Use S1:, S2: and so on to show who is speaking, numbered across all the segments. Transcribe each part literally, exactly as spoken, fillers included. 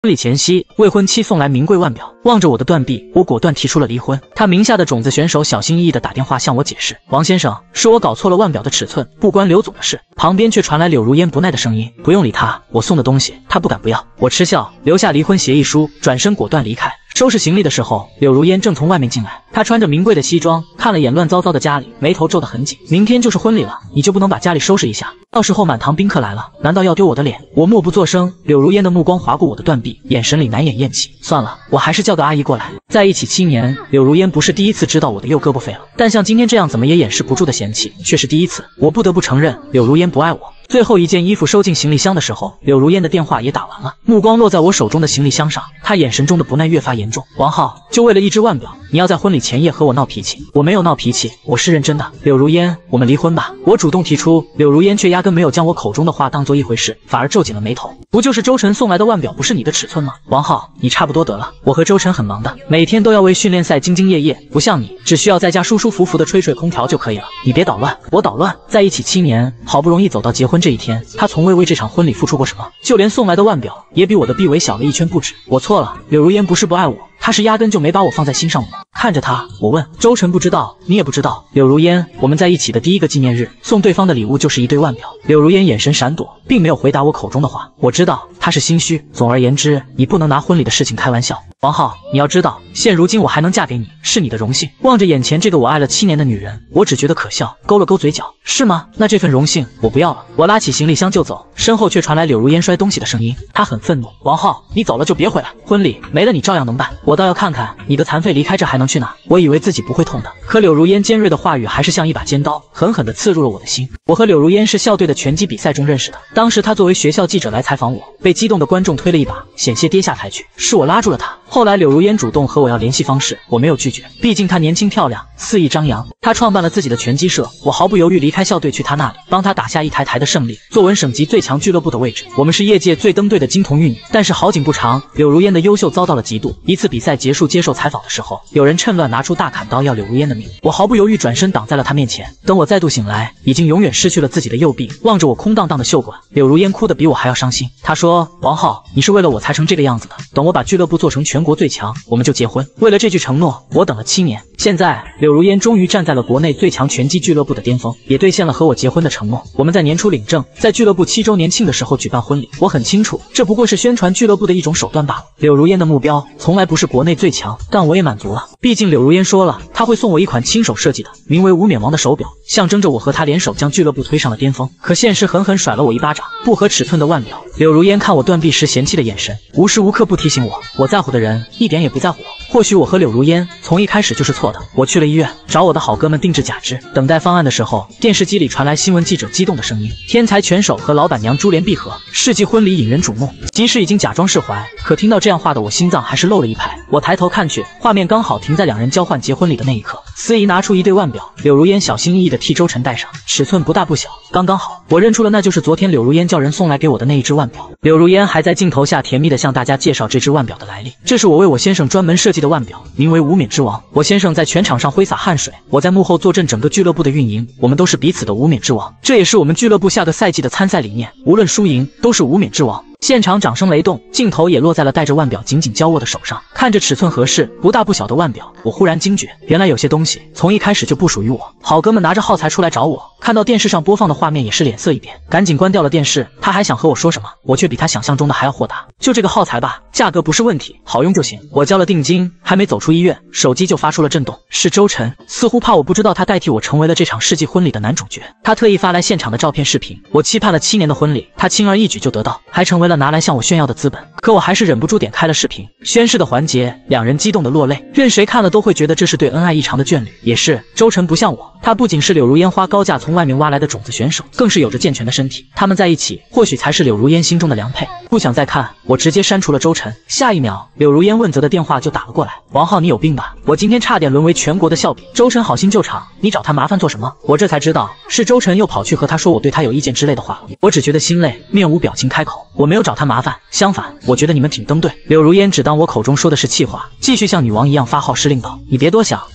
S1: 婚礼前夕，未婚妻送来名贵腕表，望着我的断臂，我果断提出了离婚。他名下的种子选手小心翼翼地打电话向我解释：“王先生，是我搞错了腕表的尺寸，不关刘总的事。”旁边却传来柳如烟不耐的声音：“不用理他，我送的东西他不敢不要。”我嗤笑，留下离婚协议书，转身果断离开。收拾行李的时候，柳如烟正从外面进来。她穿着名贵的西装，看了眼乱糟糟的家里，眉头皱得很紧。明天就是婚礼了，你就不能把家里收拾一下？到时候满堂宾客来了，难道要丢我的脸？我默不作声。柳如烟的目光划过我的断臂，眼神里难掩厌弃。算了，我还是叫个阿姨过来。在一起七年，柳如烟不是第一次知道我的右胳膊废了，但像今天这样怎么也掩饰不住的嫌弃，却是第一次。我不得不承认，柳如烟不爱我。最后一件衣服收进行李箱的时候，柳如烟的电话也打完了，目光落在我手中的行李箱上，她眼神中的不耐越发严重。王浩，就为了一只腕表，你要在婚礼前夜和我闹脾气？我没有闹脾气，我是认真的。柳如烟，我们离婚吧。我主动提出，柳如烟却压根没有将我口中的话当做一回事，反而皱紧了眉头。不就是周晨送来的腕表不是你的尺寸吗？王浩，你差不多得了。我和周晨很忙的，每天都要为训练赛兢兢业业，不像你，只需要在家舒舒服服的吹吹空调就可以了。你别捣乱，我捣乱。在一起七年，好不容易走到结婚这一天，他从未为这场婚礼付出过什么，就连送来的腕表也比我的臂围小了一圈不止。我错了，柳如烟不是不爱我，她是压根就没把我放在心上。看着他，我问：周晨不知道，你也不知道？柳如烟，我们在一起的第一个纪念日，送对方的礼物就是一对腕表。柳如烟眼神闪躲，并没有回答我口中的话。我知道他是心虚。总而言之，你不能拿婚礼的事情开玩笑。王浩，你要知道，现如今我还能嫁给你，是你的荣幸。望着眼前这个我爱了七年的女人，我只觉得可笑，勾了勾嘴角。是吗？那这份荣幸我不要了。我拉起行李箱就走，身后却传来柳如烟摔东西的声音。她很愤怒。王浩，你走了就别回来，婚礼没了你照样能办。我倒要看看你的残废离开这还能去哪。我以为自己不会痛的，可柳如烟尖锐的话语还是像一把尖刀，狠狠地刺入了我的心。我和柳如烟是校队的拳击比赛中认识的，当时她作为学校记者来采访我，被激动的观众推了一把，险些跌下台去，是我拉住了她。后来柳如烟主动和我要联系方式，我没有拒绝，毕竟她年轻漂亮，肆意张扬。她创办了自己的拳击社，我毫不犹豫离开校队去她那里，帮她打下一台台的胜利，坐稳省级最强俱乐部的位置。我们是业界最登对的金童玉女。但是好景不长，柳如烟的优秀遭到了嫉妒。一次比赛结束接受采访的时候，有人趁乱拿出大砍刀要柳如烟的命，我毫不犹豫转身挡在了她面前。等我再度醒来，已经永远失去了自己的右臂，望着我空荡荡的袖管，柳如烟哭得比我还要伤心。她说：王浩，你是为了我才成这个样子的，等我把俱乐部做成全国最强，我们就结婚。为了这句承诺，我等了七年。现在柳如烟终于站在了国内最强拳击俱乐部的巅峰，也兑现了和我结婚的承诺。我们在年初领证，在俱乐部七周年庆的时候举办婚礼。我很清楚，这不过是宣传俱乐部的一种手段罢了。柳如烟的目标从来不是国内最强，但我也满足了。毕竟柳如烟说了，她会送我一款亲手设计的名为无冕王的手表，象征着我和她联手将俱乐部推上了巅峰。可现实狠狠甩了我一巴掌，不合尺寸的腕表。柳如烟看我断臂时嫌弃的眼神，无时无刻不提醒我，我在乎的人一点也不在乎我。或许我和柳如烟从一开始就是错的。我去了医院，找我的好哥们定制假肢。等待方案的时候，电视机里传来新闻记者激动的声音：天才拳手和老板娘珠联璧合，世纪婚礼引人瞩目。即使已经假装释怀，可听到这样话的我心脏还是漏了一拍。我抬头看去，画面刚好停在两人交换结婚礼的那一刻。司仪拿出一对腕表，柳如烟小心翼翼地替周晨戴上，尺寸不大不小，刚刚好。我认出了那就是昨天柳如烟叫人送来给我的那一只腕表。柳如烟还在镜头下甜蜜地向大家介绍这只腕表的来历。这是我为我先生专门设计的腕表，名为无冕之王。我先生在全场上挥洒汗水，我在幕后坐镇整个俱乐部的运营，我们都是彼此的无冕之王。这也是我们俱乐部下个赛季的参赛理念，无论输赢都是无冕之王。现场掌声雷动，镜头也落在了戴着腕表紧紧交握的手上。看着尺寸合适、不大不小的腕表，我忽然惊觉，原来有些东西从一开始就不属于我。好哥们拿着耗材出来找我，看到电视上播放的画面也是脸色一变，赶紧关掉了电视。他还想和我说什么，我却比他想象中的还要豁达。就这个耗材吧，价格不是问题，好用就行。我交了定金，还没走出医院，手机就发出了震动，是周晨，似乎怕我不知道他代替我成为了这场世纪婚礼的男主角。他特意发来现场的照片视频，我期盼了七年的婚礼，他轻而易举就得到，还成为了拿来向我炫耀的资本。可我还是忍不住点开了视频，宣誓的环节，两人激动的落泪，任谁看了都会觉得这是对恩爱异常的眷侣。也是周晨不像我，他不仅是柳如烟花高价从外面挖来的种子选手，更是有着健全的身体。他们在一起，或许才是柳如烟心中的良配。不想再看，我直接删除了周晨。下一秒，柳如烟问责的电话就打了过来：王浩，你有病吧？我今天差点沦为全国的笑柄。周晨好心救场，你找他麻烦做什么？我这才知道，是周晨又跑去和他说我对他有意见之类的话。我只觉得心累，面无表情开口：我没有找他麻烦，相反，我觉得你们挺登对。柳如烟只当我口中说的是气话，继续像女王一样发号施令道：你别多想，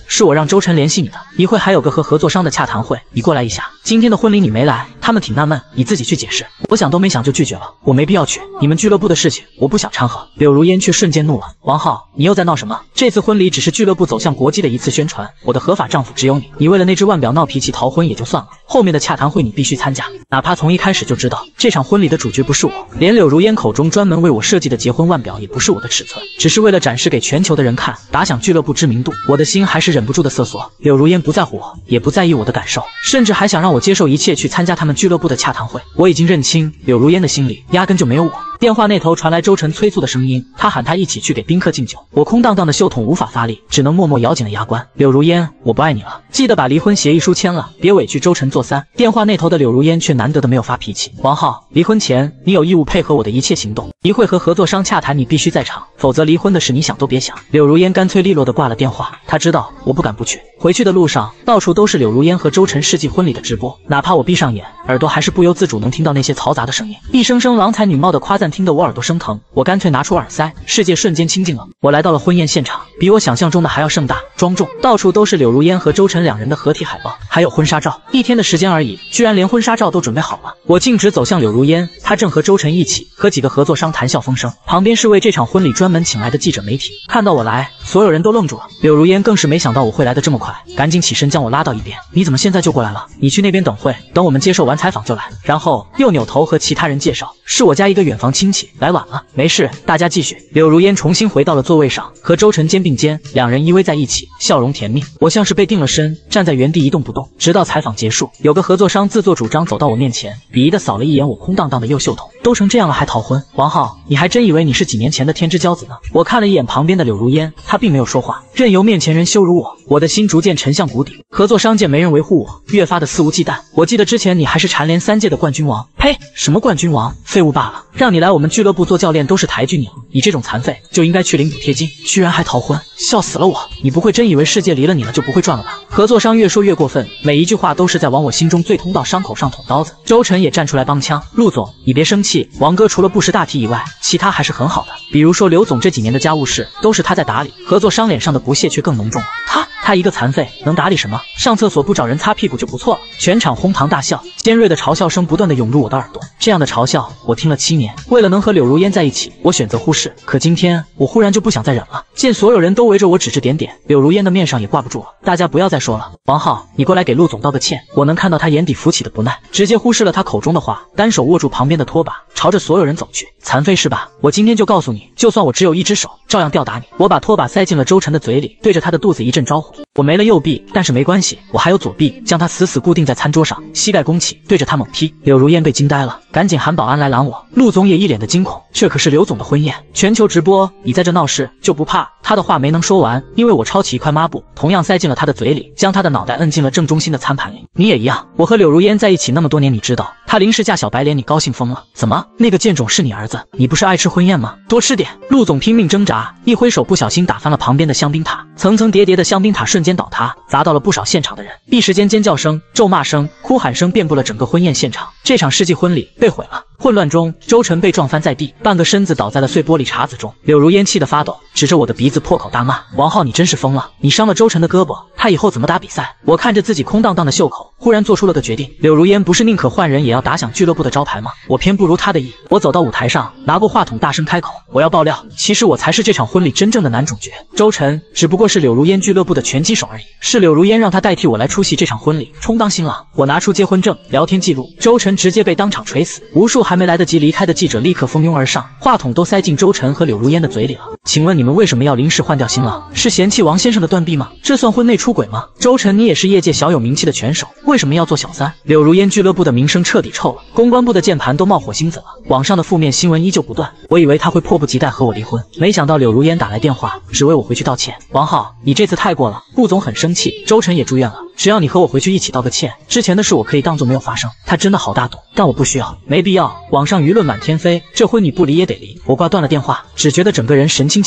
S1: 是我让周晨联系你的，一会还有个和合作商的洽谈会，你过来一下。今天的婚礼你没来，他们挺纳闷，你自己去解释。我想都没想就拒绝了，我没必要去，你们俱乐部的事情我不想掺和。柳如烟却瞬间怒了，王浩，你又在闹什么？这次婚礼只是俱乐部走向国际的一次宣传，我的合法丈夫只有你，你为了那只腕表闹脾气逃婚也就算了，后面的洽谈会你必须参加，哪怕从一开始就知道这场婚礼的主角不是我，连柳如烟口中专门为我设计的结婚腕表也不是我的尺寸，只是为了展示给全球的人看，打响俱乐部知名度。我的心还是忍不住的瑟缩。柳如烟不在乎我，也不在意我的感受，甚至还想让我接受一切去参加他们俱乐部的洽谈会。我已经认清柳如烟的心里压根就没有我。电话那头传来周晨催促的声音，他喊他一起去给宾客敬酒。我空荡荡的袖筒无法发力，只能默默咬紧了牙关。柳如烟，我不爱你了，记得把离婚协议书签了，别委屈周晨做三。电话那头的柳如烟却难得的没有发脾气。王浩，离婚前你有义务配合我的一切行动，一会和合作商洽谈你必须在场，否则离婚的事你想都别想。柳如烟干脆利落的挂了电话，她知道我不敢不去。回去的路上，到处都是柳如烟和周晨世纪婚礼的直播，哪怕我闭上眼，耳朵还是不由自主能听到那些嘈杂的声音，一声声郎才女貌的夸赞听得我耳朵生疼。我干脆拿出耳塞，世界瞬间清静了。我来到了婚宴现场，比我想象中的还要盛大庄重，到处都是柳如烟和周晨两人的合体海报，还有婚纱照。一天的时间而已，居然连婚纱照都准备好了。我径直走向柳如烟，她正和周晨一起和几个合作商谈笑风生，旁边是为这场婚礼专门请来的记者媒体。看到我来，所有人都愣住了，柳如烟更是没想到我会来得这么快，赶紧起身将我拉到一边。你怎么现在就过来了？你去那边等会，等我们接受完采访就来。然后又扭头和其他人介绍，是我家一个远房亲戚，来晚了。没事，大家继续。柳如烟重新回到了座位上，和周晨肩并肩，两人依偎在一起，笑容甜蜜。我像是被定了身，站在原地一动不动，直到采访结束。有个合作商自作主张走到我面前，鄙夷的扫了一眼我空荡荡的右袖筒，都成这样了还逃婚？王浩，你还真以为你是几年前的天之骄子呢？我看了一眼旁边的柳如烟，她并没有说话，任由面前人羞辱我。我的心逐渐沉向谷底。合作商见没人维护我，越发的肆无忌惮。我记得之前你还是蝉联三届的冠军王，呸，什么冠军王，废物罢了。让你来我们俱乐部做教练都是抬举你了，你这种残废就应该去领补贴金，居然还逃婚，笑死了我！你不会真以为世界离了你了就不会转了吧？合作商越说越过分，每一句话都是在往我心中最通道伤口上捅刀子。周晨也站出来帮腔，陆总，你别生气，王哥除了不识大体以外，其他还是很好的，比如说刘总这几年的家务事都是他在打理。合作商脸上的不屑却更浓重了，他他一个残废能打理什么？上厕所不找人擦屁股就不错了。全场哄堂大笑，尖锐的嘲笑声不断的涌入我的耳朵。这样的嘲笑我听了七年，为了能和柳如烟在一起，我选择忽视。可今天我忽然就不想再忍了，见所有人都围着我指指点点，柳如烟的面上也挂不住了。大家不要再说了，王浩，你过来给陆总道个歉。我能看到他眼底浮起的不耐，直接忽视了他口中的话，单手握住旁边的拖把，朝着所有人走去。残废是吧？我今天就告诉你，就算我只有一只手，照样吊打你。我把拖把塞进了周晨的嘴里，对着他的肚子一阵招呼。我没了右臂，但是没关系，我还有左臂，将他死死固定在餐桌上，膝盖弓起，对着他猛踢。柳如烟被惊呆了，赶紧喊保安来拦我。陆总也一脸的惊恐，这可是刘总的婚宴，全球直播，你在这闹事就不怕？他的话没能说完，因为我抄起一块抹布，同样塞进了他的嘴里，将他的脑袋摁进了正中心的餐盘里。你也一样，我和柳如烟在一起那么多年，你知道他临时嫁小白脸，你高兴疯了？怎么，那个贱种是你儿子？你不是爱吃婚宴吗？多吃点。陆总拼命挣扎，一挥手不小心打翻了旁边的香槟塔，层层叠叠的香槟塔瞬间倒塌，砸到了不少现场的人。一时间尖叫声、咒骂声、哭喊声遍布了整个婚宴现场，这场世纪婚礼被毁了。混乱中，周晨被撞翻在地，半个身子倒在了碎玻璃碴子中。柳如烟气得发抖，指着我的鼻子破口大骂：王浩，你真是疯了！你伤了周晨的胳膊，他以后怎么打比赛？我看着自己空荡荡的袖口，忽然做出了个决定。柳如烟不是宁可换人也要打响俱乐部的招牌吗？我偏不如他的意。我走到舞台上，拿过话筒大声开口，我要爆料，其实我才是这场婚礼真正的男主角。周晨只不过是柳如烟俱乐部的拳击手而已，是柳如烟让他代替我来出席这场婚礼，充当新郎。我拿出结婚证、聊天记录，周晨直接被当场锤死。无数还没来得及离开的记者立刻蜂拥而上，话筒都塞进周晨和柳如烟的嘴里了。请问你们为什么要临时换掉新郎？是嫌弃王先生的断臂吗？这算婚内出轨吗？周晨，你也是业界小有名气的拳手，为什么要做小三？柳如烟俱乐部的名声彻底臭了，公关部的键盘都冒火星子了，网上的负面新闻依旧不断。我以为他会迫不及待和我离婚，没想到柳如烟打来电话，只为我回去道歉。王浩，你这次太过了，顾总很生气，周晨也住院了，只要你和我回去一起道个歉，之前的事我可以当作没有发生。他真的好大度，但我不需要，没必要。网上舆论满天飞，这婚你不离也得离。我挂断了电话，只觉得整个人神清气爽。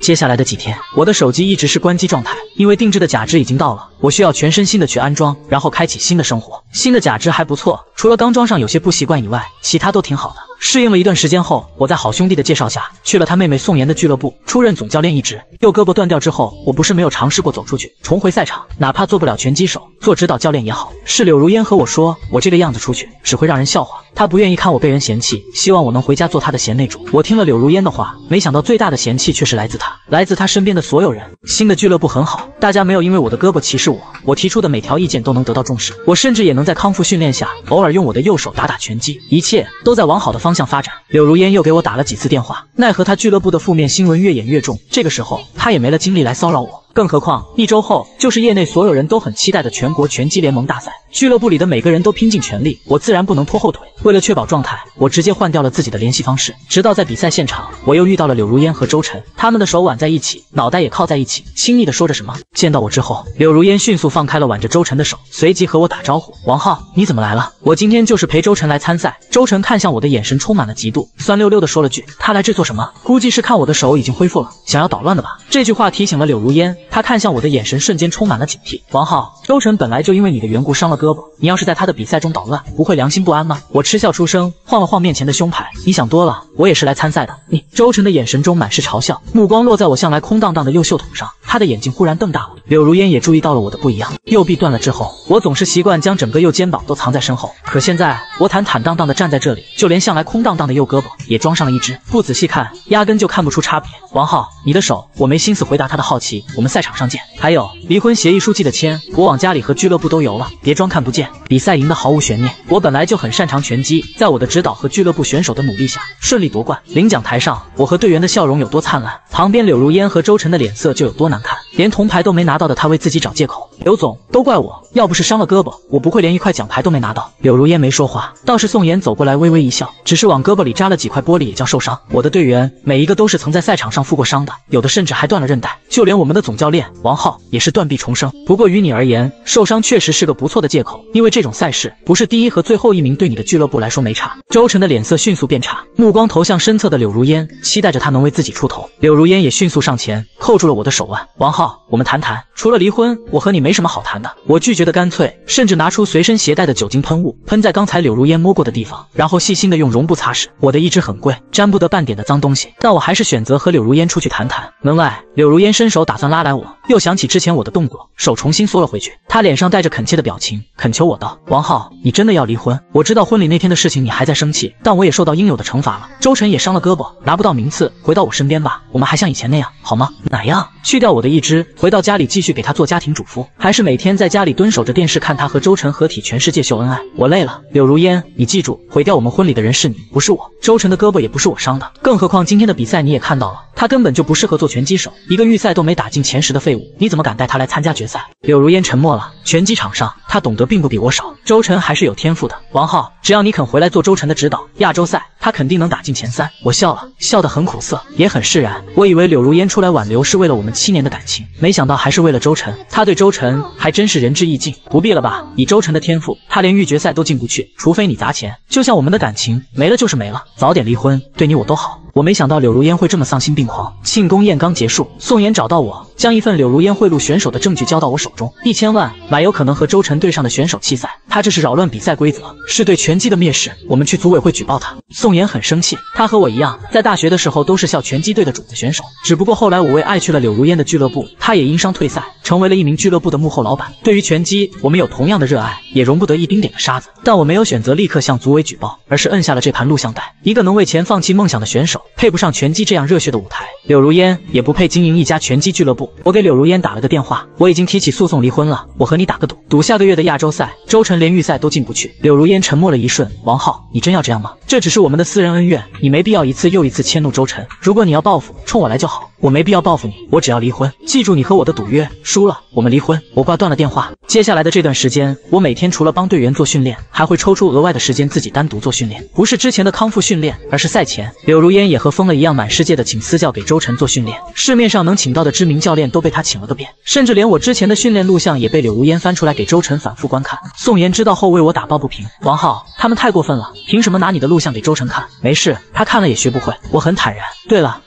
S1: 接下来的几天，我的手机一直是关机状态，因为定制的假肢已经到了，我需要全身心的去安装，然后开启新的生活。新的假肢还不错，除了刚装上有些不习惯以外，其他都挺好的。适应了一段时间后，我在好兄弟的介绍下去了他妹妹宋妍的俱乐部，出任总教练一职。右胳膊断掉之后，我不是没有尝试过走出去，重回赛场，哪怕做不了拳击手，做指导教练也好。是柳如烟和我说，我这个样子出去只会让人笑话，她不愿意看我被人嫌弃，希望我能回家做她的贤内助。我听了柳如烟的话，没想到最大的嫌弃却是来自她，来自她身边的所有人。新的俱乐部很好，大家没有因为我的胳膊歧视我，我提出的每条意见都能得到重视，我甚至也能在康复训练下偶尔用我的右手打打拳击，一切都在往好的方向发展。柳如烟又给我打了几次电话，奈何她俱乐部的负面新闻越演越重，这个时候她也没了精力来骚扰我。更何况一周后就是业内所有人都很期待的全国拳击联盟大赛，俱乐部里的每个人都拼尽全力，我自然不能拖后腿。为了确保状态，我直接换掉了自己的联系方式，直到在比赛现场，我又遇到了柳如烟和周晨，他们的手挽在一起，脑袋也靠在一起，亲昵地说着什么。见到我之后，柳如烟迅速放开了挽着周晨的手，随即和我打招呼：王浩，你怎么来了？我今天就是陪周晨来参赛。周晨看向我的眼神充满了嫉妒，酸溜溜地说了句：他来这做什么？估计是看我的手已经恢复了，想要捣乱的吧。这句话提醒了柳如烟，她看向我的眼神瞬间充满了警惕。王浩，周晨本来就因为你的缘故伤了胳膊，你要是在他的比赛中捣乱，不会良心不安吗？我嗤笑出声，晃了晃面前的胸牌，你想多了，我也是来参赛的。你，周晨的眼神中满是嘲笑，目光落在我向来空荡荡的右袖筒上，他的眼睛忽然瞪大了。柳如烟也注意到了我的不一样，右臂断了之后，我总是习惯将整个右肩膀都藏在身后，可现在我坦坦荡荡的站在这里，就连向来空荡荡的右胳膊也装上了一只，不仔细看，压根就看不出差别。王浩，你的手，我没心思回答他的好奇，我们赛场上见。还有离婚协议书记得签，我往家里和俱乐部都邮了，别装看不见。比赛赢得毫无悬念，我本来就很擅长拳击，在我的指导和俱乐部选手的努力下，顺利夺冠。领奖台上，我和队员的笑容有多灿烂，旁边柳如烟和周晨的脸色就有多难看，连铜牌都没拿到的他为自己找借口。刘总，都怪我，要不是伤了胳膊，我不会连一块奖牌都没拿到。柳如烟没说话，倒是宋妍走过来微微一笑，只是往胳膊里扎了几块玻璃也叫受伤。我的队员每一个都是曾在赛场上负过伤的，有的甚至还断了韧带，就连我们的总教练王浩也是断臂重生。不过于你而言，受伤确实是个不错的借口，因为这种赛事不是第一和最后一名对你的俱乐部来说没差。周晨的脸色迅速变差，目光投向身侧的柳如烟，期待着他能为自己出头。柳如烟也迅速上前扣住了我的手腕，王浩，我们谈谈，除了离婚，我和你没什么好谈的。我拒绝的干脆，甚至拿出随身携带的酒精喷雾，喷在刚才柳如烟摸过的地方，然后细心的用绒布擦拭。我的一只很贵，沾不得半点的脏东西，但我还是选择和柳如烟出去谈谈。门外，柳如烟伸手打算拉来我，又想起之前我的动作，手重新缩了回去。她脸上带着恳切的表情，恳求我道：王浩，你真的要离婚？我知道婚礼那天的事情你还在生气，但我也受到应有的惩罚了。周晨也伤了胳膊，拿不到名次，回到我身边吧，我们还像以前那样，好吗？哪样？去掉我的一只，回到家里继续给他做家庭主妇，还是每天在家里蹲守着电视看他和周晨合体全世界秀恩爱？我累了。柳如烟，你记住，毁掉我们婚礼的人是你，不是我。周晨的胳膊也不是我伤的，更何况今天的比赛你也看到了，他根本就不适合做拳击手，一个预赛都没打进前十的废物，你怎么敢带他来参加决赛？柳如烟沉默了。拳击场上，他懂得并不比我少，周晨还是有天赋的。王浩，只要你肯回来做周晨的指导，亚洲赛他肯定能打进前三。我笑了，笑得很苦涩，也很释然。我以为柳如烟出来挽留是为了我们七年的感情，没想到还是为了周晨。他对周晨还真是仁至义尽。不必了吧，以周晨的天赋，他连预决赛都进不去，除非你砸钱。就像我们的感情，没了就是没了，早点离婚，对你我都好。我没想到柳如烟会这么丧心病狂。庆功宴刚结束，宋妍找到我，将一份柳如烟贿赂选手的证据交到我手中，一千万买有可能和周晨对上的选手弃赛，他这是扰乱比赛规则，是对拳击的蔑视，我们去组委会举报他。宋妍很生气，他和我一样，在大学的时候都是校拳击队的种子选手，只不过后来我为爱去了柳如烟的俱乐部，他也因伤退赛，成为了一名俱乐部的幕后老板。对于拳击，我们有同样的热爱，也容不得一丁点的沙子，但我没有选择立刻向组委举报，而是摁下了这盘录像带。一个能为钱放弃梦想的选手，配不上拳击这样热血的舞台，柳如烟也不配经营一家拳击俱乐部。我给柳如烟打了个电话，我已经提起诉讼离婚了，我和你打个赌，赌下个月的亚洲赛，周晨连预赛都进不去。柳如烟沉默了一瞬，王浩，你真要这样吗？这只是我们的私人恩怨，你没必要一次又一次迁怒周晨。如果你要报复，冲我来就好，我没必要报复你，我只要离婚。记住你和我的赌约，输了我们离婚。我挂断了电话。接下来的这段时间，我每天除了帮队员做训练，还会抽出额外的时间自己单独做训练，不是之前的康复训练，而是赛前。柳如烟也和疯了一样，满世界的请私教给周晨做训练，市面上能请到的知名教练都被他请了个遍，甚至连我之前的训练录像也被柳如烟翻出来给周晨反复观看。宋妍知道后为我打抱不平，王浩，他们太过分了，凭什么拿你的录像给周晨看？没事，他看了也学不会。我很坦然。对了，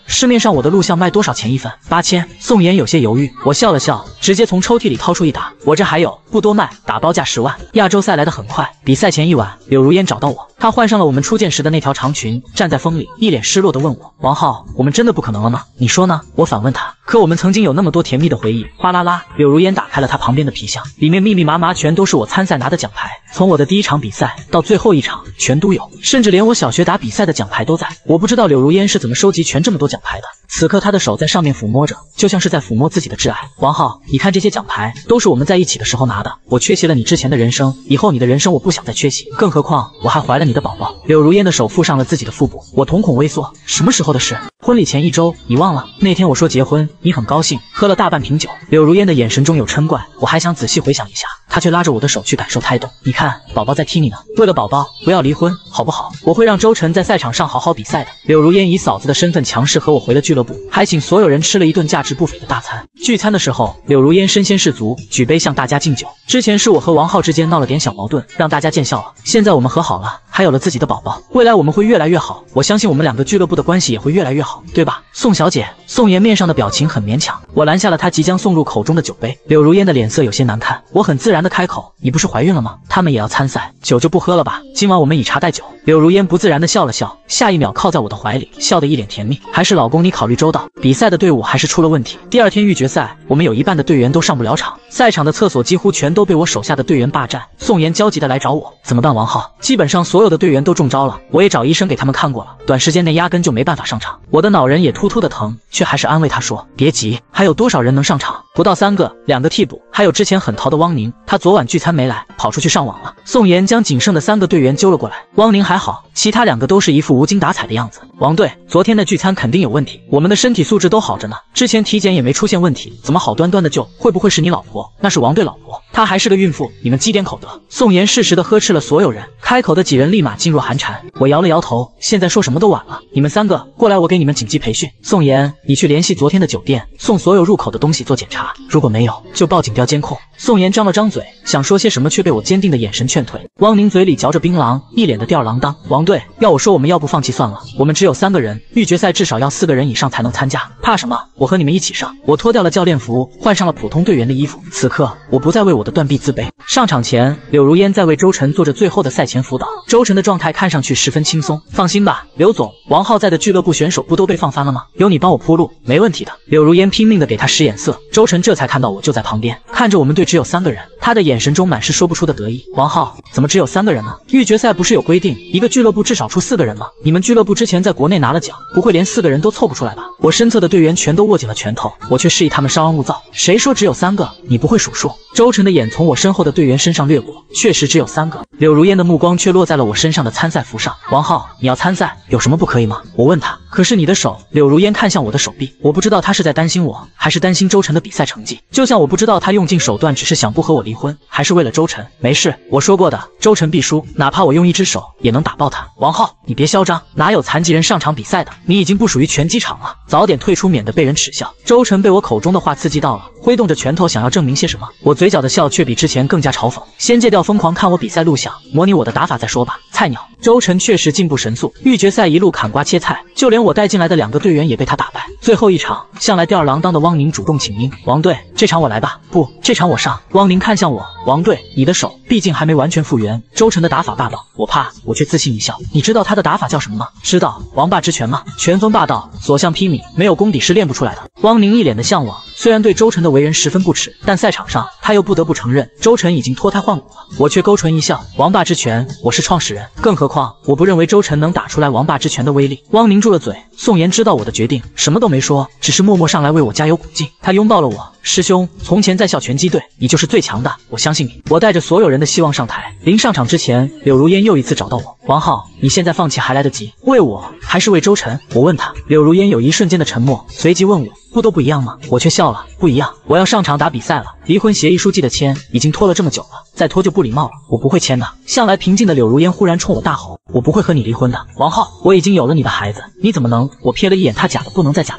S1: 市面上我的录像卖多少钱一份？八千。宋妍有些犹豫，我笑了笑，直接从抽屉里掏出一沓，我这还有，不多卖，打包价十万。亚洲赛来得很快，比赛前一晚，柳如烟找到我，她换上了我们初见时的那条长裙，站在风里，一脸失落地问我：王浩，我们真的不可能了吗？你说呢？我反问她。可我们曾经有那么多甜蜜的回忆。哗啦啦，柳如烟打开了她旁边的皮箱，里面密密麻麻全都是我参赛拿的奖牌，从我的第一场比赛到最后一场，全都有，甚至连我小学打比赛的奖牌都在。我不知道柳如烟是怎么收集全这么多奖牌的。此刻她的手在上面抚摸着，就像是在抚摸自己的挚爱。王浩，你看这些奖牌，都是我们在一起的时候拿的。我缺席了你之前的人生，以后你的人生我不想再缺席，更何况我还怀了你的宝宝。柳如烟的手附上了自己的腹部，我瞳孔微缩。什么时候的事？婚礼前一周，你忘了？那天我说结婚，你很高兴，喝了大半瓶酒。柳如烟的眼神中有嗔怪，我还想仔细回想一下，她却拉着我的手去感受胎动。你看，宝宝在踢你呢。为了宝宝，不要离婚，好不好？我会让周晨在赛场上好好比赛的。柳如烟以嫂子的身份强势和我回了俱乐部，还请所有人吃了一顿价值不菲的大餐。聚餐的时候，柳如烟身先士卒，举杯向大家敬酒。之前是我和王浩之间闹了点小矛盾，让大家见笑了。现在我们和好了，还有了自己的宝宝，未来我们会越来越好。我相信我们两个俱乐部的关系也会越来越好，对吧？宋小姐。宋妍面上的表情很勉强，我拦下了她即将送入口中的酒杯。柳如烟的脸色有些难看，我很自然的开口：你不是怀孕了吗？他们也要参赛，酒就不喝了吧，今晚我们以茶代酒。柳如烟不自然的笑了笑，下一秒靠在我的怀里，笑得一脸甜蜜。还是老公你考虑周到，比赛的队伍还是出了问题。第二天预决赛，我们有一半的队员都上不了场，赛场的厕所几乎全都被我手下的队员霸占。宋妍焦急的来找我，怎么办？王浩，基本上所有的队员都中招了，我也找医生给他们看过了，短时间内压根就没办法上场。我的脑仁也突突的疼，却还是安慰他说别急，还有多少人能上场？不到三个，两个替补，还有之前很淘的汪宁，他昨晚聚餐没来，跑出去上网了。宋妍将仅剩的三个队员揪了过来，汪宁还好，其他两个都是一副无精打采的样子。王队，昨天的聚餐肯定有问题，我们的身体素质都好着呢，之前体检也没出现问题，怎么好端端的就？会不会是你老婆？那是王队老婆，她还是个孕妇，你们积点口德。宋妍适时的呵斥了所有人，开口的几人立马噤若寒蝉。我摇了摇头，现在说什么都晚了，你们三个过来，我给你们紧急培训。宋妍，你去联系昨天的酒店，送所有入口的东西做检查，如果没有，就报警调监控。宋妍张了张嘴，想说些什么，却被我坚定的眼神劝退。汪宁嘴里嚼着槟榔，一脸的吊儿郎当。王队，要我说我们要不放弃算了，我们只有三个人，预决赛至少要四个人以上才能参加，怕什么？我和你们一起上。我脱掉了教练服，换上了普通队员的衣服。此刻，我不再为我的断臂自卑。上场前，柳如烟在为周晨做着最后的赛前辅导。周晨的状态看上去十分轻松。放心吧，刘总，王浩在的俱乐部选手不都被放翻了吗？有你帮我铺路，没问题的。柳如烟拼命的给他使眼色。周晨这才看到我就在旁边，看着我们队只有三个人，他的眼神中满是说不出的得意。王浩，怎么只有三个人呢？预决赛不是有规定，一个俱乐部至少出四个人吗？你们俱乐部之前在国内拿了奖，不会连四个人都凑不出来吧？我身侧的队员全都握紧了拳头，我却示意他们稍安勿躁。谁说只有三个？你不会数数？周晨的眼从我身后的队员身上掠过，确实只有三个。柳如烟的目光却落在了我身上的参赛服上。王浩，你要参赛，有什么不可以吗？我问他。可是你的手，柳如烟看向我的手臂，我不知道他是在担心我，还是担心周晨的比赛成绩。就像我不知道他用尽手段只是想不和我离婚，还是为了周晨。没事，我说过的，周晨必输，哪怕我用一只手也能打爆他。王浩，你别嚣张，哪有残疾人上场比赛的？你已经不属于拳击场了，早点退出，免得被人耻笑。周晨被我口中的话刺激到了，挥动着拳头想要证明些什么。我嘴角的笑却比之前更加嘲讽。先戒掉疯狂看我比赛录像，模拟我的打法再说吧，菜鸟。周晨确实进步神速，预决赛一路砍瓜切菜，就连我带进来的两个队员也被他打败。最后一场，向来吊儿郎当的汪宁主动请缨，王队，这场我来吧。不，这场我上。汪宁看向我，王队，你的手毕竟还没完全复原。周晨的打法霸道，我怕，我却自信一笑。你知道他的打法叫什么吗？知道，王霸之拳吗？拳风霸道，所向披靡，没有功底是练不出来的。汪宁一脸的向往，虽然对周晨的为人十分不耻，但赛场上他又不得不承认，周晨已经脱胎换骨了。我却勾唇一笑，王霸之拳，我是创始人，更何况我不认为周晨能打出来王霸之拳的威力。汪宁住了嘴，宋妍知道我的决定，什么都没说，只是默默上来为我加油鼓劲。他拥抱了我，师兄，从前在校拳击队，你就是最强的，我相信你。我带着所有人的希望上台，临上场之前，柳如烟又一次找到我，王浩，你现在放弃还来得及，为我还是为周晨？我问他。柳如烟有一瞬间的沉默，随即问我，不都不一样吗？我却笑了，不一样，我要上场打比赛了。离婚协议书记得签，已经拖了这么久了，再拖就不礼貌了，我不会签的。向来平静的柳如烟忽然冲我大吼，我不会和你离婚的。王浩，我已经有了你的孩子，你怎么能？我瞥了一眼他假的不能再假的肚子，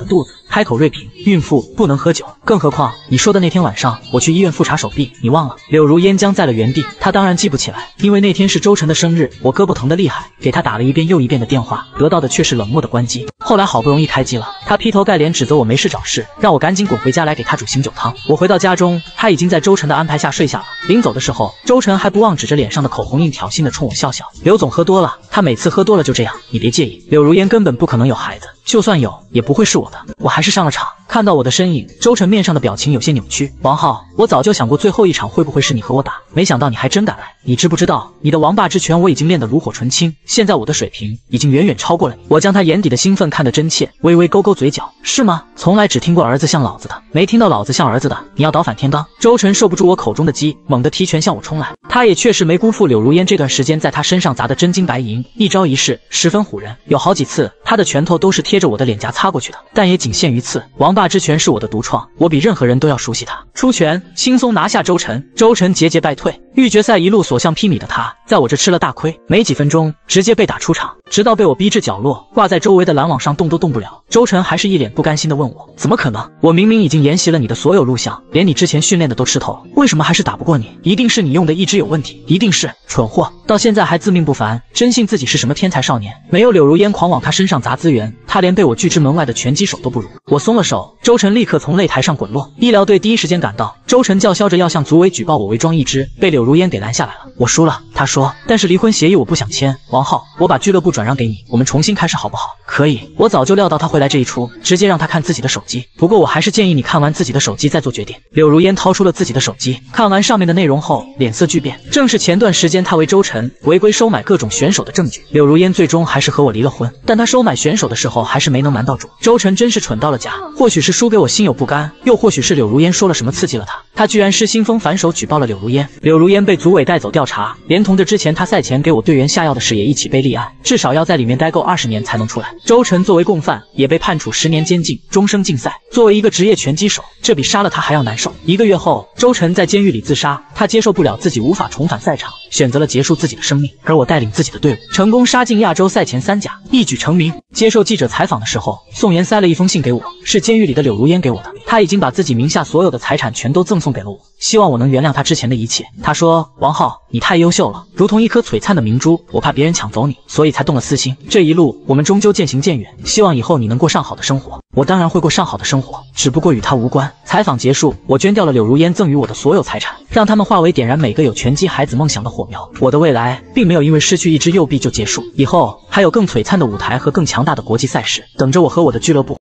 S1: 开口锐评：孕妇不能喝酒，更何况你说的那天晚上我去医院复查手臂，你忘了？柳如烟僵在了原地，她当然记不起来，因为那天是周晨的生日，我胳膊疼得厉害，给他打了一遍又一遍的电话，得到的却是冷漠的关机。后来好不容易开机了，他劈头盖脸指责我没事找事，让我赶紧滚回家来给他煮醒酒汤。我回到家中，他已经在周晨的安排下睡下了。临走的时候，周晨还不忘指着脸上的口红印挑衅的冲我笑笑。刘总喝多了，他每次喝多了就这样，你别介意。柳如烟根本不可能有孩子，就算有，也不会是我的。我还是上了场，看到我的身影，周晨面上的表情有些扭曲。王浩，我早就想过最后一场会不会是你和我打，没想到你还真敢来。你知不知道，你的王霸之拳我已经练得炉火纯青，现在我的水平已经远远超过了你。我将他眼底的兴奋看得真切，微微勾勾嘴角，是吗？从来只听过儿子像老子的，没听到老子像儿子的。你要倒反天罡？周晨受不住我口中的激，猛地提拳向我冲来。他也确实没辜负柳如烟这段时间在他身上砸的真金白银，一招一式十分唬人。有好几次，他的拳头都是贴着我的脸颊擦过去的，但也仅限于此。王霸之拳是我的独创，我比任何人都要熟悉它。出拳，轻松拿下周晨，周晨节节败退。预决赛一路所向披靡的他，在我这吃了大亏，没几分钟直接被打出场，直到被我逼至角落，挂在周围的拦网上动都动不了。周晨还是一脸不甘心地问我，怎么可能？我明明已经研习了你的所有录像，连你之前训练的都吃透了，为什么还是打不过你？一定是你用的意志有问题，一定是蠢货，到现在还自命不凡，真信自己是什么天才少年。没有柳如烟狂往他身上砸资源，他连被我拒之门外的拳击手都不如。我松了手，周晨立刻从擂台上滚落。医疗队第一时间赶到，周晨叫嚣着要向组委举报我伪装一只，被柳如烟给拦下来了。我输了，他说，但是离婚协议我不想签。王浩，我把俱乐部转让给你，我们重新开始好不好？可以。我早就料到他会来这一出，直接让他看自己的手机。不过我还是建议你看完自己的手机再做决定。柳如烟掏出了自己的手机，看完上面的内容后，脸色巨变，正是前段时间他为周晨违规收买各种选手的证据。柳如烟最终还是和我离了婚，但他收买选手的时候还是没能瞒到主。周晨真是蠢到了家，或许是输给我心有不甘，又或许是柳如烟说了什么刺激了他，他居然失心疯反手举报了柳如烟。柳如烟被组委带走调查，连同着之前他赛前给我队员下药的事也一起被立案，至少要在里面待够二十年才能出来。周晨作为共犯，也被判处十年监禁，终生禁赛。作为一个职业拳击手，这比杀了他还要难受。一个月后，周晨在监狱里自杀，他接受不了自己无法重返赛场，选择了结束自己的生命。而我带领自己的队伍，成功杀进亚洲赛前三甲，一举成名。接受记者采访的时候，宋妍塞了一封信给我，是监狱里的柳如烟给我的。他已经把自己名下所有的财产全都赠送给了我，希望我能原谅他之前的一切。他说，王浩，你太优秀了，如同一颗璀璨的明珠，我怕别人抢走你，所以才动了私心。这一路我们终究渐行渐远，希望以后你能过上好的生活。我当然会过上好的生活，只不过与他无关。采访结束，我捐掉了柳如烟赠予我的所有财产，让他们化为点燃每个有拳击孩子梦想的火苗。我的未来并没有因为失去一只右臂就结束，以后还有更璀璨的舞台和更强大的国际赛事等着我和我的俱乐部。